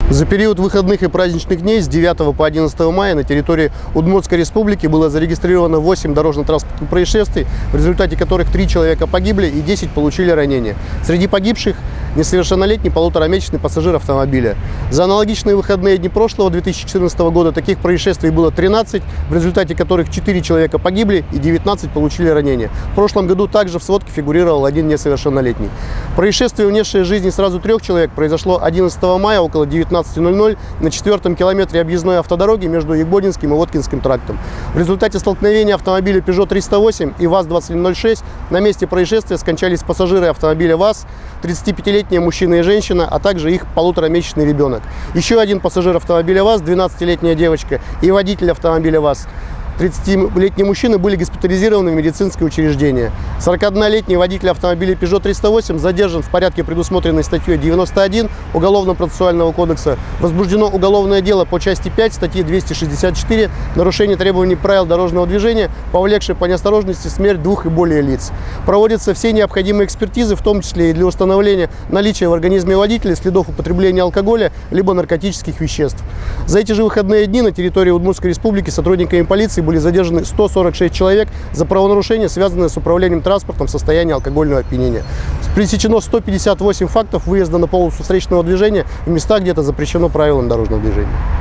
За период выходных и праздничных дней с 9 по 11 мая на территории Удмуртской республики было зарегистрировано 8 дорожно-транспортных происшествий, в результате которых 3 человека погибли и 10 получили ранения. Среди погибших несовершеннолетний полуторамесячный пассажир автомобиля. За аналогичные выходные дни прошлого 2014 года таких происшествий было 13, в результате которых 4 человека погибли и 19 получили ранения. В прошлом году также в сводке фигурировал один несовершеннолетний. Происшествие, унесшее жизни сразу 3 человек, произошло 11 мая около 19:00 на 4-м километре объездной автодороги между Ягбодинским и Воткинским трактом. В результате столкновения автомобиля Peugeot 308 и ВАЗ-2106 на месте происшествия скончались пассажиры автомобиля ВАЗ, 35-летняя мужчина и женщина, а также их полуторамесячный ребенок. Еще один пассажир автомобиля ВАЗ, 12-летняя девочка, и водитель автомобиля ВАЗ, 30-летние мужчины, были госпитализированы в медицинское учреждение. 41-летний водитель автомобиля Peugeot 308 задержан в порядке, предусмотренной статьей 91 Уголовно-процессуального кодекса. Возбуждено уголовное дело по части 5 статьи 264 «Нарушение требований правил дорожного движения, повлекшее по неосторожности смерть 2 и более лиц». Проводятся все необходимые экспертизы, в том числе и для установления наличия в организме водителя следов употребления алкоголя либо наркотических веществ. За эти же выходные дни на территории Удмуртской республики сотрудниками полиции были задержаны 146 человек за правонарушения, связанные с управлением транспортом в состоянии алкогольного опьянения. Пресечено 158 фактов выезда на полосу встречного движения в местах, где это запрещено правилам дорожного движения.